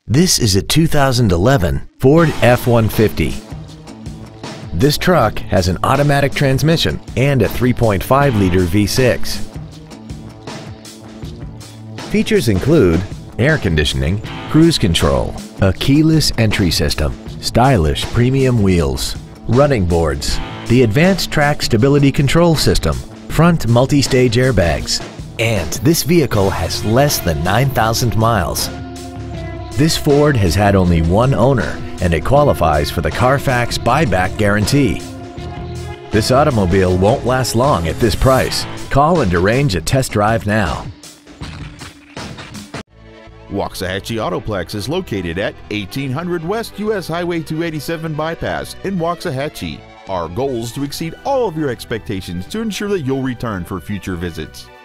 This is a 2011 Ford F-150. This truck has an automatic transmission and a 3.5-liter V6. Features include air conditioning, cruise control, a keyless entry system, stylish premium wheels, running boards, the advanced track stability control system, front multi-stage airbags, and this vehicle has less than 9,000 miles. This Ford has had only one owner and it qualifies for the Carfax buyback guarantee. This automobile won't last long at this price. Call and arrange a test drive now. Waxahachie Autoplex is located at 1800 West US Highway 287 Bypass in Waxahachie. Our goal is to exceed all of your expectations to ensure that you'll return for future visits.